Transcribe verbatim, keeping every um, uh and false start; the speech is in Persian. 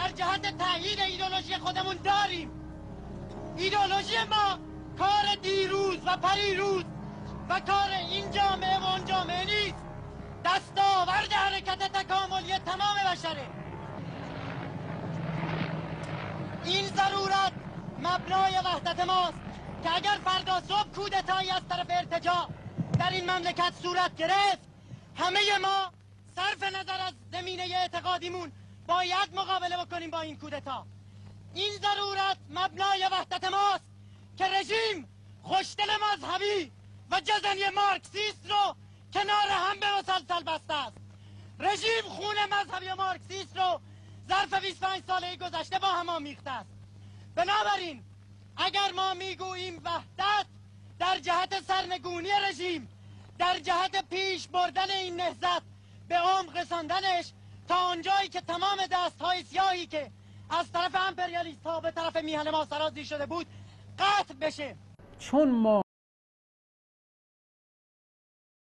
در جهت تأیید ایدئولوژی خودمون داریم. ایدئولوژی ما کار دیروز و پریروز و کار این جامعه و اون جامعه نیست، دستاورد حرکت تکاملی تمام بشره. این ضرورت مبنای وحدت ماست که اگر فردا صبح کودتایی از طرف ارتجاع در این مملکت صورت گرفت، همه ما صرف نظر از زمینه اعتقادیمون باید مقابله بکنیم با این کودتا. این ضرورت مبنای وحدت ماست که رژیم خوشدل مذهبی و جزنی مارکسیست رو کنار هم به مسلسل بسته است. رژیم خون مذهبی و مارکسیست رو ظرف بیست و پنج ساله گذشته با هم آمیخته است. بنابراین اگر ما میگوییم وحدت در جهت سرنگونی رژیم، در جهت پیش بردن این نهضت به عمق رساندنش تا آنجایی که تمام دستهای سیاهی که از طرف امپریالیست ها به طرف میهن ما سرازیر شده بود قطع بشه. چون ما